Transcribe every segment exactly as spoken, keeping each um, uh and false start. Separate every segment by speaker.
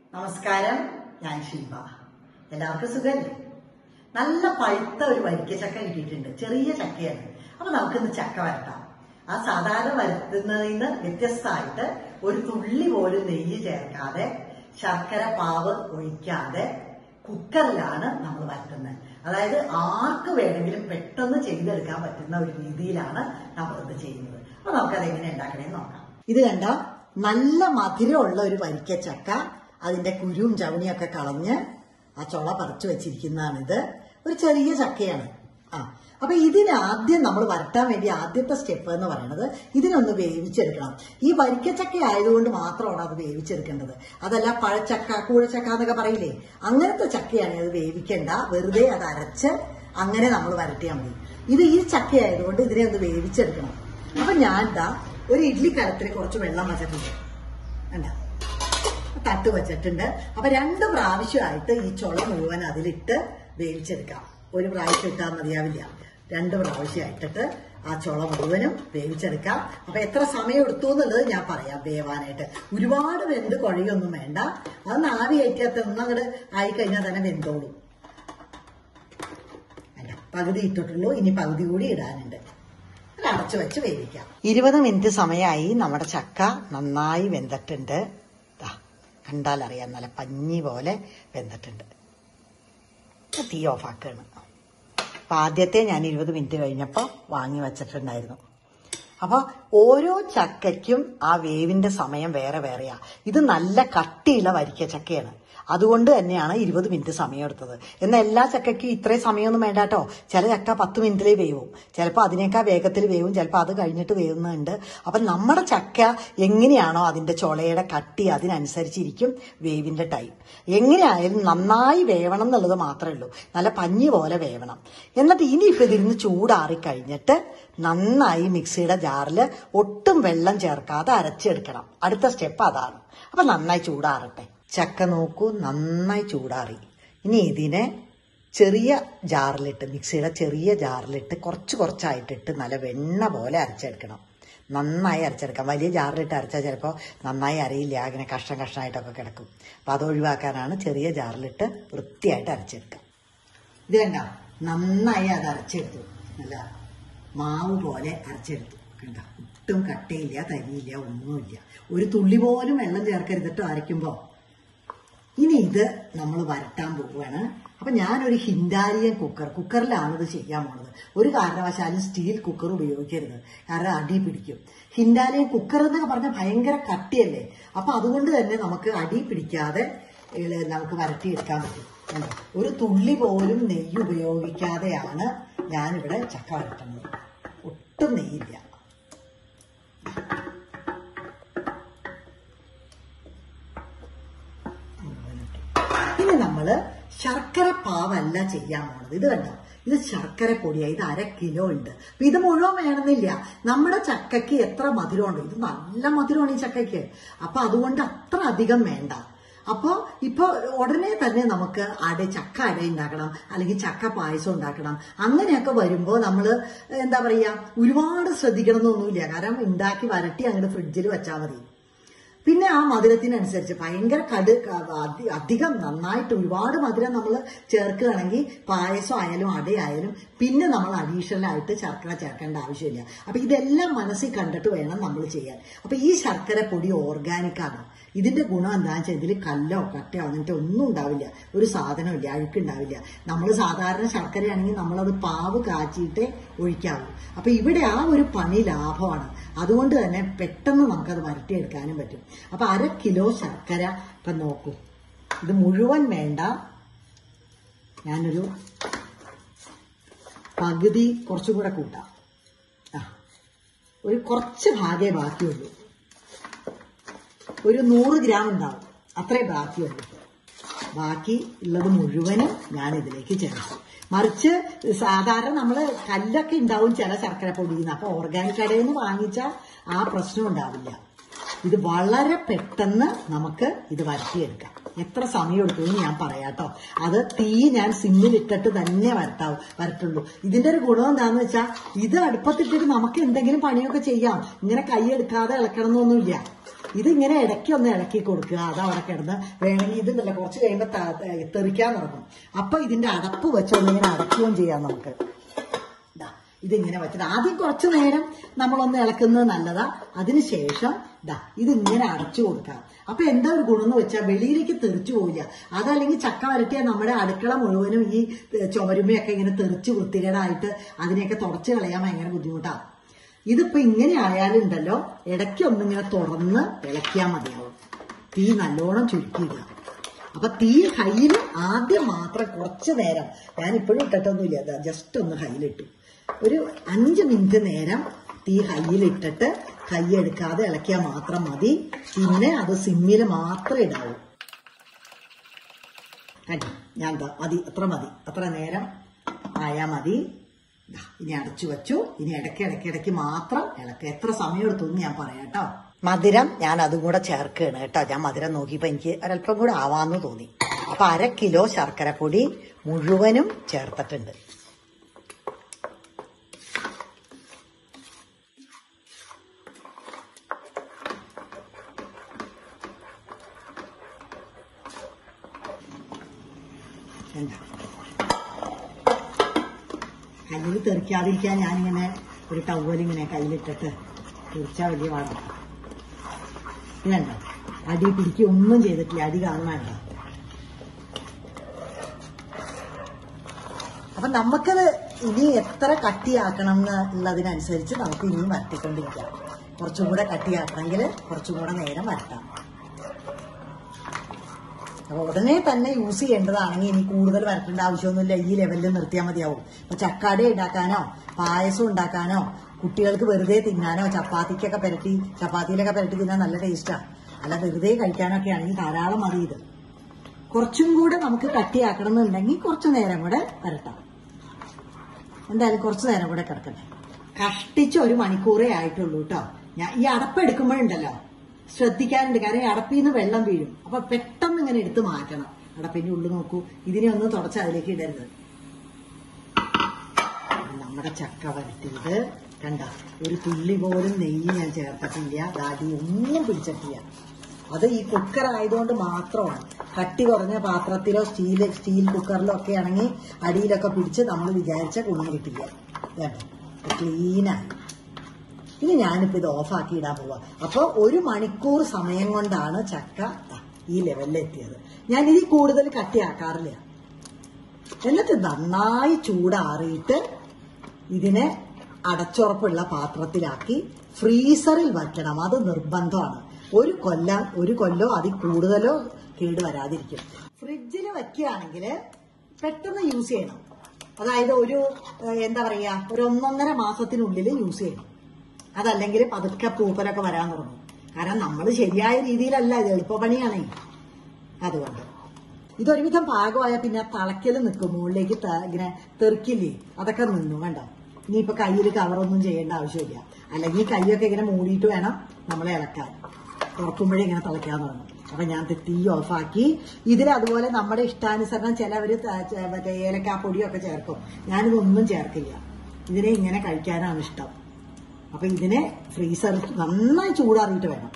Speaker 1: നമസ്കാരം, ഞാൻ ശിൽപ. എല്ലാവർക്കും സുഖല്ലേ? നല്ല പഴുത്ത ഒരു വരിക്ക ചക്ക കിട്ടിയിട്ടുണ്ട്. ചെറിയ ചക്കയാണ്. അപ്പൊ നമുക്കിന്ന് ചക്ക വരട്ടാം. ആ സാധാരണ വരുത്തുന്നതിൽ നിന്ന് വ്യത്യസ്തമായിട്ട് ഒരു തുള്ളി പോലും നെയ്യ് ചേർക്കാതെ, ശർക്കര പാവ് ഒഴിക്കാതെ കുക്കറിലാണ് നമ്മൾ വരട്ടുന്നത്. അതായത് ആർക്ക് വേണമെങ്കിലും പെട്ടെന്ന് ചെയ്തെടുക്കാൻ പറ്റുന്ന ഒരു രീതിയിലാണ് നമ്മളിത് ചെയ്യുന്നത്. അപ്പൊ നമുക്കത് എങ്ങനെ ഉണ്ടാക്കണേന്ന് നോക്കാം. ഇത് കണ്ട നല്ല മധുരമുള്ള ഒരു വരിക്ക ചക്ക, അതിന്റെ കുരുവും ചവണിയും ഒക്കെ കളഞ്ഞ് ആ ചുള പറിച്ചു വെച്ചിരിക്കുന്നതാണിത്. ഒരു ചെറിയ ചക്കയാണ്. ആ അപ്പൊ ഇതിന് ആദ്യം നമ്മൾ വരട്ടാൻ വേണ്ടി ആദ്യത്തെ സ്റ്റെപ്പ് എന്ന് പറയുന്നത് ഇതിനൊന്ന് വേവിച്ചെടുക്കണം. ഈ വരിക്കച്ചക്ക ആയതുകൊണ്ട് മാത്രമാണ് അത് വേവിച്ചെടുക്കേണ്ടത്. അതല്ല പഴച്ചക്ക, കൂഴച്ചക്ക എന്നൊക്കെ പറയില്ലേ, അങ്ങനത്തെ ചക്കയാണ് അത് വേവിക്കേണ്ട. വെറുതെ അത് അരച്ച് അങ്ങനെ നമ്മൾ വരട്ടിയാൽ മതി. ഇത് ഈ ചക്ക ആയതുകൊണ്ട് ഇതിനെ ഒന്ന് വേവിച്ചെടുക്കണം. അപ്പൊ ഞാൻ എന്താ ഒരു ഇഡ്ലി കലത്തിൽ കുറച്ച് വെള്ളം വെച്ചിട്ടുണ്ട്, എന്താ തട്ട് വെച്ചിട്ടുണ്ട്. അപ്പൊ രണ്ട് പ്രാവശ്യമായിട്ട് ഈ ചുള മുഴുവൻ അതിലിട്ട് വേവിച്ചെടുക്കാം. ഒരു പ്രാവശ്യം ഇട്ടാൽ മതിയാവില്ല, രണ്ട് പ്രാവശ്യമായിട്ടിട്ട് ആ ചുള മുഴുവനും വേവിച്ചെടുക്കാം. അപ്പൊ എത്ര സമയം എടുത്തു എന്നുള്ളത് ഞാൻ പറയാം വേവാനായിട്ട്. ഒരുപാട് വെന്ത് കുഴയൊന്നും വേണ്ട. അത് ആവി കയറ്റിയാൽ ഒന്നങ്ങട് ആയിക്കഴിഞ്ഞാൽ തന്നെ വെന്തോളും. അല്ല, പകുതി ഇട്ടിട്ടുള്ളൂ, ഇനി പകുതി കൂടി ഇടാനുണ്ട്. അടച്ചു വെച്ച് വേവിക്കാം. ഇരുപത് മിനിറ്റ് സമയമായി. നമ്മുടെ ചക്ക നന്നായി വെന്തിട്ടുണ്ട്. കണ്ടാലറിയാം, നല്ല പഞ്ഞി പോലെ വെന്തിട്ടുണ്ട്. തീ ഓഫാക്കാണ്. അപ്പൊ ആദ്യത്തെ ഞാൻ ഇരുപത് മിനിറ്റ് കഴിഞ്ഞപ്പോൾ വാങ്ങി വെച്ചിട്ടുണ്ടായിരുന്നു. അപ്പൊ ഓരോ ചക്കയ്ക്കും ആ വേവിന്റെ സമയം വേറെ വേറെയാ. ഇത് നല്ല കട്ടിയുള്ള വരിക്ക ചക്കയാണ്, അതുകൊണ്ട് തന്നെയാണ് ഇരുപത് മിനിറ്റ് സമയം എടുത്തത്. എന്നാൽ എല്ലാ ചക്കയ്ക്കും ഇത്രയും സമയമൊന്നും വേണ്ട കേട്ടോ. ചില ചക്ക പത്ത് മിനിറ്റിലേ വേവും, ചിലപ്പോൾ അതിനേക്കാൾ വേഗത്തിൽ വേവും, ചിലപ്പോൾ അത് കഴിഞ്ഞിട്ട് വേവുന്നുണ്ട്. അപ്പം നമ്മുടെ ചക്ക എങ്ങനെയാണോ അതിന്റെ ചുളയുടെ കട്ടി, അതിനനുസരിച്ചിരിക്കും വേവിന്റെ ടൈം. എങ്ങനെയായാലും നന്നായി വേവണം എന്നുള്ളത് മാത്രമേ ഉള്ളൂ. നല്ല പഞ്ഞി പോലെ വേവണം. എന്നിട്ട് ഇനിയിപ്പോൾ ഇതിന്ന് ചൂടാറി കഴിഞ്ഞിട്ട് നന്നായി മിക്സിയുടെ ജാറിൽ ഒട്ടും വെള്ളം ചേർക്കാതെ അരച്ചെടുക്കണം. അടുത്ത സ്റ്റെപ്പ് അതാണ്. അപ്പൊ നന്നായി ചൂടാറട്ടെ. ചക്ക നോക്കൂ, നന്നായി ചൂടാറി. ഇനി ഇതിനെ ചെറിയ ജാറിലിട്ട്, മിക്സിയുടെ ചെറിയ ജാറിലിട്ട് കുറച്ച് കുറച്ചായിട്ടിട്ട് നല്ല വെണ്ണ പോലെ അരച്ചെടുക്കണം. നന്നായി അരച്ചെടുക്കാം. വലിയ ജാറിലിട്ട് അരച്ചാൽ ചിലപ്പോൾ നന്നായി അറിയില്ല, അങ്ങനെ കഷ്ണം കഷ്ണമായിട്ടൊക്കെ കിടക്കും. അപ്പം അത് ഒഴിവാക്കാനാണ് ചെറിയ ജാറിലിട്ട് വൃത്തിയായിട്ട് അരച്ചെടുക്കാം. ഇത് കണ്ട നന്നായി അത് അരച്ചെടുത്തു. നല്ല മാവ് പോലെ അരച്ചെടുത്തു. കണ്ട, ഒട്ടും കട്ടയില്ല, തരിയില്ല, ഒന്നുമില്ല. ഒരു തുള്ളി പോലും വെള്ളം ചേർക്കരുതിട്ടോ അരയ്ക്കുമ്പോൾ. ഇനി ഇത് നമ്മൾ വരട്ടാൻ പോവുകയാണ്. അപ്പൊ ഞാനൊരു ഹിൻഡാലിയൻ കുക്കർ കുക്കറിലാണ് ഇത് ചെയ്യാൻ പോണത്. ഒരു കാരണവശാലും സ്റ്റീൽ കുക്കർ ഉപയോഗിക്കരുത്, കാരണം അടി പിടിക്കും. ഹിൻഡാലിയൻ കുക്കർ എന്നൊക്കെ പറഞ്ഞാൽ ഭയങ്കര കട്ടിയല്ലേ. അപ്പൊ അതുകൊണ്ട് തന്നെ നമുക്ക് അടി പിടിക്കാതെ നമുക്ക് വരട്ടിയെടുക്കാൻ പറ്റും. ഒരു തുള്ളി പോലും നെയ്യ് ഉപയോഗിക്കാതെയാണ് ഞാനിവിടെ ചക്ക വരട്ടുന്നത്. ഒട്ടും നെയ്യില്ല. ഇനി നമ്മള് ശർക്കര പാവല്ല ചെയ്യാൻ പോണത്. ഇത് കണ്ടോ, ഇത് ശർക്കര പൊടിയാണ്. ഇത് അര കിലോ ഉണ്ട്. അപ്പൊ ഇത് മുഴുവൻ വേണമെന്നില്ല. നമ്മുടെ ചക്കയ്ക്ക് എത്ര മധുരമുണ്ടോ, ഇത് നല്ല മധുരമാണ് ഈ ചക്കയ്ക്ക്. അപ്പൊ അതുകൊണ്ട് അത്ര അധികം വേണ്ട. അപ്പൊ ഇപ്പൊ ഉടനെ തന്നെ നമുക്ക് അട ചക്ക അട ഉണ്ടാക്കണം, അല്ലെങ്കിൽ ചക്ക പായസം ഉണ്ടാക്കണം. അങ്ങനെയൊക്കെ വരുമ്പോ നമ്മള് എന്താ പറയാ, ഒരുപാട് ശ്രദ്ധിക്കണം എന്നൊന്നുമില്ല. കാരണം ഉണ്ടാക്കി വരട്ടി അങ്ങോട്ട് ഫ്രിഡ്ജിൽ വെച്ചാൽ മതി. പിന്നെ ആ മധുരത്തിനനുസരിച്ച് ഭയങ്കര കട് അധികം നന്നായിട്ട് ഒരുപാട് മധുരം നമ്മൾ ചേർക്കുകയാണെങ്കിൽ പായസം ആയാലും അടയായാലും പിന്നെ നമ്മൾ അഡീഷണൽ ആയിട്ട് ശർക്കര ചേർക്കേണ്ട ആവശ്യമില്ല. അപ്പൊ ഇതെല്ലാം മനസ്സിൽ കണ്ടിട്ട് വേണം നമ്മൾ ചെയ്യാൻ. അപ്പൊ ഈ ശർക്കര പൊടി ഓർഗാനിക് ആണ്. ഇതിന്റെ ഗുണം എന്താണെന്ന് വെച്ചാൽ ഇതിൽ കല്ലോ കട്ടയോ അങ്ങനത്തെ ഒന്നും ഉണ്ടാവില്ല, ഒരു സാധനമില്ല, അഴുക്കുണ്ടാവില്ല. നമ്മൾ സാധാരണ ശർക്കരയാണെങ്കിൽ നമ്മളത് പാവ് കാച്ചിയിട്ടേ ഒഴിക്കാവൂ. അപ്പൊ ഇവിടെ ആ ഒരു പണി ലാഭമാണ്. അതുകൊണ്ട് തന്നെ പെട്ടെന്ന് നമുക്കത് വരട്ടിയെടുക്കാനും പറ്റും. അപ്പൊ അര കിലോ ശർക്കര ഇപ്പൊ നോക്കൂ. ഇത് മുഴുവൻ വേണ്ട, ഞാനൊരു പകുതി കുറച്ചും കൂടെ കൂട്ടാം. ആ ഒരു കുറച്ച് ഭാഗേ ബാക്കിയുള്ളൂ. ഒരു നൂറ് ഗ്രാം ഉണ്ടാവും, അത്രേ ബാക്കിയുള്ളൂ. ബാക്കി ഉള്ളത് മുഴുവനും ഞാൻ ഇതിലേക്ക് ചേർത്തു. മറിച്ച് സാധാരണ നമ്മള് കല്ലൊക്കെ ഉണ്ടാവും ചില ശർക്കര പൊടിയിൽ. അപ്പൊ ഓർഗാനിക് കടയിൽ നിന്ന് വാങ്ങിച്ചാൽ ആ പ്രശ്നം ഉണ്ടാവില്ല. ഇത് വളരെ പെട്ടെന്ന് നമുക്ക് ഇത് വരട്ടിയെടുക്കാം. എത്ര സമയം എടുക്കുമെന്ന് ഞാൻ പറയാട്ടോ. അത് തീ ഞാൻ സിമ്മിലിട്ടിട്ട് തന്നെ വരട്ടാവും വരട്ടുള്ളൂ. ഇതിന്റെ ഒരു ഗുണം എന്താന്ന് വെച്ചാൽ ഇത് അടുപ്പത്തിട്ടിട്ട് നമുക്ക് എന്തെങ്കിലും പണിയൊക്കെ ചെയ്യാം. ഇങ്ങനെ കൈ എടുക്കാതെ ഇളക്കണം എന്നൊന്നുമില്ല. ഇതിങ്ങനെ ഇടയ്ക്ക് ഒന്ന് ഇളക്കി കൊടുക്കുക. അത് അവിടെ കിടന്ന് വേണമെങ്കിൽ ഇതുണ്ടല്ലോ കുറച്ച് കഴിയുമ്പോൾ തെറിക്കാൻ തുടങ്ങും. അപ്പൊ ഇതിന്റെ അടപ്പ് വെച്ചൊന്നിങ്ങനെ അടക്കുകയും ചെയ്യാം നമുക്ക്. ഇതിങ്ങനെ വെച്ചിട്ട് ആദ്യം കുറച്ചു നേരം നമ്മളൊന്ന് ഇളക്കുന്നത് നല്ലതാ. അതിനുശേഷം ഇതാ ഇതിങ്ങനെ അടച്ചു കൊടുക്കാം. അപ്പൊ എന്താ ഒരു ഗുണം എന്ന് വെച്ചാൽ വെളിയിലേക്ക് തെറിച്ചു പോവില്ല. അതല്ലെങ്കിൽ ചക്ക വരട്ടിയാൽ നമ്മുടെ അടുക്കള മുഴുവനും ഈ ചുമരുമയൊക്കെ ഇങ്ങനെ തെറിച്ച് വൃത്തികേടായിട്ട് അതിനെയൊക്കെ തുടച്ചു കളയാൻ ഭയങ്കര ബുദ്ധിമുട്ടാണ്. ഇതിപ്പോ ഇങ്ങനെ ആയാലുണ്ടല്ലോ ഇടയ്ക്ക് ഒന്നിങ്ങനെ തുറന്ന് ഇളക്കിയാൽ മതിയാവും. തീ നല്ലോണം ചുരുക്കിയിടുക. അപ്പൊ തീ ഹൈയിൽ ആദ്യം മാത്രം കുറച്ചു നേരം, ഞാൻ ഇപ്പോഴും ഇട്ടിട്ടൊന്നുമില്ല, ജസ്റ്റ് ഒന്ന് ഹൈയിലിട്ടു. ഒരു അഞ്ച് മിനിറ്റ് നേരം തീ ഹൈയിലിട്ടിട്ട് കൈ എടുക്കാതെ ഇളക്കിയാൽ മാത്രം മതി. പിന്നെ അത് സിമ്മിൽ മാത്രമേ ഇടാവൂ. കണ്ടോ ഞാൻ മതി, അത്ര മതി, അത്ര നേരം ആയാ മതി. ഇനി അടച്ചു വെച്ചു. ഇനി ഇടയ്ക്ക് ഇടയ്ക്ക് ഇടയ്ക്ക് മാത്രം ഇളക്കുക. എത്ര സമയം എടുത്തു എന്ന് ഞാൻ പറയാം കേട്ടോ. മധുരം ഞാൻ അതും കൂടെ ചേർക്കുകയാണ് കേട്ടോ. ഞാൻ മധുരം നോക്കിയപ്പോ എനിക്ക് ഒരല്പം കൂടെ ആവാന്ന് തോന്നി. അപ്പൊ അര കിലോ ശർക്കരപ്പൊടി മുഴുവനും ചേർത്തിട്ടുണ്ട്. കയ്യിൽ തെറിക്കാതിരിക്കാൻ ഞാനിങ്ങനെ ഒരു ടവലിങ്ങനെ കയ്യിലിട്ടിട്ട് തെറിച്ചാൽ വലിയ പാടാണ്. ഇതുണ്ടോ അടി പിടിക്കുക ഒന്നും ചെയ്തിട്ടില്ല, അടി കാണാണ്ട. അപ്പൊ നമുക്കത് ഇനി എത്ര കട്ടിയാക്കണം എന്നുള്ളതിനനുസരിച്ച് നമുക്ക് ഇനിയും വരട്ടിക്കൊണ്ടിരിക്കാം. കുറച്ചും കൂടെ കട്ടിയാക്കണമെങ്കിൽ കുറച്ചും കൂടെ നേരം വരട്ടാം. അപ്പൊ ഉടനെ തന്നെ യൂസ് ചെയ്യേണ്ടതാണെങ്കിൽ ഇനി കൂടുതൽ വരട്ടേണ്ട ആവശ്യമൊന്നുമില്ല. ഈ ലെവലിൽ നിർത്തിയാൽ മതിയാവും. ഇപ്പൊ ചക്കാടി ഉണ്ടാക്കാനോ പായസം ഉണ്ടാക്കാനോ കുട്ടികൾക്ക് വെറുതെ തിന്നാനോ ചപ്പാത്തിക്കൊക്കെ പുരട്ടി ചപ്പാത്തിയിലൊക്കെ പുരട്ടി തിന്നാൻ നല്ല ടേസ്റ്റാണ്. അല്ല വെറുതെ കഴിക്കാനൊക്കെ ആണെങ്കിൽ ധാരാളം മതി. ഇത് കുറച്ചും കൂടെ നമുക്ക് കട്ടിയാക്കണം എന്നുണ്ടെങ്കിൽ കുറച്ചു നേരം കൂടെ വരട്ടാം. എന്തായാലും കുറച്ചു നേരം കൂടെ കിടക്കട്ടെ. കഷ്ടിച്ച് ഒരു മണിക്കൂറേ ആയിട്ടുള്ളൂ കേട്ടോ. ഞാൻ ഈ അടപ്പെടുക്കുമ്പോഴുണ്ടല്ലോ ശ്രദ്ധിക്കാറുണ്ട്. കാരണം ഈ അടപ്പിൽ നിന്ന് വെള്ളം വീഴും. അപ്പൊ പെട്ടെന്ന് ഇങ്ങനെ എടുത്ത് മാറ്റണം. അടപ്പിന്റെ ഉള്ളിൽ നോക്കൂ, ഇതിനെ ഒന്ന് തുടച്ച് അതിലേക്ക് ഇടരുത്. നമ്മുടെ ചക്ക വരട്ടിയത് കണ്ട, ഒരു തുള്ളി പോലും നെയ്യ് ഞാൻ ചേർത്തിട്ടില്ല, ദാടി ഒന്നും പിടിച്ചിട്ടില്ല. അത് ഈ കുക്കർ ആയതുകൊണ്ട് മാത്രമാണ്. കട്ടി കുറഞ്ഞ പാത്രത്തിലോ സ്റ്റീൽ സ്റ്റീൽ കുക്കറിലോ ഒക്കെ ആണെങ്കിൽ അടിയിലൊക്കെ പിടിച്ച് നമ്മൾ വിചാരിച്ച ഗുണം കിട്ടില്ല. കേട്ടോ ക്ലീനായി. ഇനി ഞാനിപ്പോ ഇത് ഓഫാക്കി ഇടാൻ പോവാ. അപ്പൊ ഒരു മണിക്കൂർ സമയം കൊണ്ടാണ് ചക്ക ഈ ലെവലിലെത്തിയത്. ഞാൻ ഇതിൽ കൂടുതൽ കട്ടിയാക്കാറില്ല. എന്നിട്ട് നന്നായി ചൂടാറിയിട്ട് ഇതിനെ അടച്ചുറപ്പുള്ള പാത്രത്തിലാക്കി ഫ്രീസറിൽ വയ്ക്കണം. അത് നിർബന്ധമാണ്. ഒരു കൊല്ലം ഒരു കൊല്ലോ അതിൽ കൂടുതലോ കേട് വരാതിരിക്കും. ഫ്രിഡ്ജിൽ വയ്ക്കുകയാണെങ്കിൽ പെട്ടെന്ന് യൂസ് ചെയ്യണം. അതായത് ഒരു എന്താ പറയാ ഒരു ഒന്നൊന്നര മാസത്തിനുള്ളിൽ യൂസ് ചെയ്യണം. അതല്ലെങ്കിൽ പതുക്കെ പൂപ്പലൊക്കെ വരാൻ തുടങ്ങും. കാരണം നമ്മൾ ശരിയായ രീതിയിലല്ല, ഇത് എളുപ്പപ്പണിയാണേ. അതുകൊണ്ട് ഇതൊരുവിധം പാകമായ പിന്നെ തളയ്ക്കൽ നിൽക്കും, മുകളിലേക്ക് ഇങ്ങനെ തെറിക്കില്ലേ, അതൊക്കെ നിന്നു. വേണ്ട ഇനിയിപ്പോ കയ്യിൽ കവറൊന്നും ചെയ്യേണ്ട ആവശ്യമില്ല. അല്ലെങ്കിൽ കൈയൊക്കെ ഇങ്ങനെ മൂടിയിട്ട് വേണം നമ്മളെ ഇളക്കാൻ. തുറക്കുമ്പോഴേ ഇങ്ങനെ തിളയ്ക്കാൻ തുടങ്ങും. അപ്പൊ ഞാൻ തീ ഓഫാക്കി. ഇതിൽ അതുപോലെ നമ്മുടെ ഇഷ്ടാനുസരണം ചിലവര് മറ്റേ ഏലക്കാപ്പൊടിയൊക്കെ ചേർക്കും. ഞാനിതൊന്നും ചേർക്കില്ല. ഇതിനെ ഇങ്ങനെ കഴിക്കാനാണ് ഇഷ്ടം. അപ്പൊ ഇതിനെ ഫ്രീസറിൽ നന്നായി ചൂടാറിയിട്ട് വേണം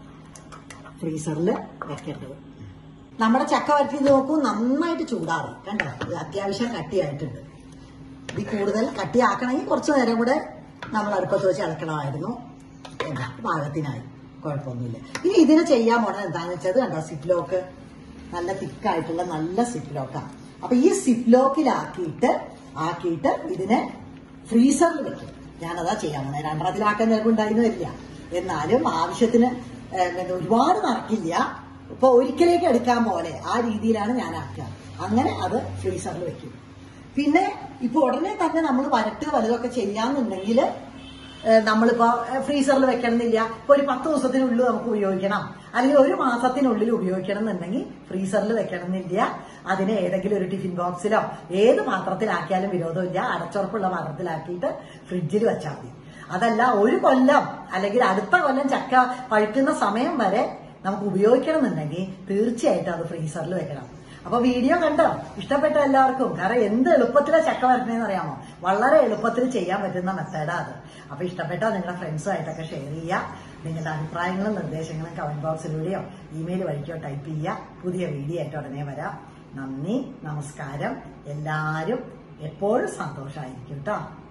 Speaker 1: ഫ്രീസറിൽ വെക്കേണ്ടത്. നമ്മുടെ ചക്ക വരട്ടി നോക്കൂ, നന്നായിട്ട് ചൂടാറി. കണ്ടോ, അത്യാവശ്യം കട്ടിയായിട്ടുണ്ട്. ഇത് കൂടുതൽ കട്ടിയാക്കണമെങ്കിൽ കുറച്ചു നേരം കൂടെ നമ്മൾ അടുപ്പത്ത് വെച്ച് ഇളക്കണമായിരുന്നു. എന്താ പാകത്തിനായി, കുഴപ്പമൊന്നുമില്ല. ഇനി ഇതിനെ ചെയ്യാൻ പോണത് എന്താണെന്ന് വെച്ചത് കണ്ടോ, സിപ്പ് ലോക്ക് നല്ല തിക്കായിട്ടുള്ള നല്ല സിപ്പ് ലോക്കാണ്. അപ്പൊ ഈ സിപ്പ് ലോക്കിലാക്കിയിട്ട് ആക്കിയിട്ട് ഇതിനെ ഫ്രീസറിൽ വെക്കും. ഞാനതാ ചെയ്യാൻ പോണേ. രണ്ടെണ്ണത്തിലാക്കാൻ ചിലപ്പോൾ ഉണ്ടായിരുന്നു വരില്ല, എന്നാലും ആവശ്യത്തിന് ഒരുപാട് നടക്കില്ല. ഇപ്പൊ ഒരിക്കലേക്ക് എടുക്കാൻ പോലെ ആ രീതിയിലാണ് ഞാൻ ആക്കുക. അങ്ങനെ അത് ഫ്രീസറിൽ വെക്കും. പിന്നെ ഇപ്പൊ ഉടനെ തന്നെ നമ്മൾ വരട്ട് വലുതൊക്കെ ചെയ്യാന്നുണ്ടെങ്കിൽ നമ്മളിപ്പോ ഫ്രീസറിൽ വെക്കണമെന്നില്ല. ഇപ്പൊ ഒരു പത്ത് ദിവസത്തിനുള്ളിൽ നമുക്ക് ഉപയോഗിക്കണം, അല്ലെങ്കിൽ ഒരു മാസത്തിനുള്ളിൽ ഉപയോഗിക്കണം എന്നുണ്ടെങ്കിൽ ഫ്രീസറിൽ വെക്കണമെന്നില്ല. അതിനെ ഏതെങ്കിലും ഒരു ടിഫിൻ ബോക്സിലോ ഏത് പാത്രത്തിലാക്കിയാലും വിരോധമില്ല. അടച്ചുറപ്പുള്ള പാത്രത്തിലാക്കിയിട്ട് ഫ്രിഡ്ജിൽ വെച്ചാൽ മതി. അതല്ല ഒരു കൊല്ലം അല്ലെങ്കിൽ അടുത്ത കൊല്ലം ചക്ക പഴുക്കുന്ന സമയം വരെ നമുക്ക് ഉപയോഗിക്കണം എന്നുണ്ടെങ്കിൽ തീർച്ചയായിട്ടും അത് ഫ്രീസറിൽ വെക്കണം. അപ്പൊ വീഡിയോ കണ്ടോ, ഇഷ്ടപ്പെട്ട എല്ലാവർക്കും. കാരണം എന്ത് എളുപ്പത്തിലാ ചക്ക വരട്ടണേന്ന് അറിയാമോ? വളരെ എളുപ്പത്തിൽ ചെയ്യാൻ പറ്റുന്ന മെത്തേഡാ അത്. അപ്പൊ ഇഷ്ടപ്പെട്ടാൽ നിങ്ങളുടെ ഫ്രണ്ട്സുമായിട്ടൊക്കെ ഷെയർ ചെയ്യുക. നിങ്ങളുടെ അഭിപ്രായങ്ങളും നിർദ്ദേശങ്ങളും കമന്റ് ബോക്സിലൂടെയോ ഇമെയിൽ വഴിക്കോ ടൈപ്പ് ചെയ്യുക. പുതിയ വീഡിയോ ആയിട്ട് ഉടനെ വരാം. നന്ദി, നമസ്കാരം. എല്ലാവരും എപ്പോഴും സന്തോഷമായിരിക്കും കേട്ടോ.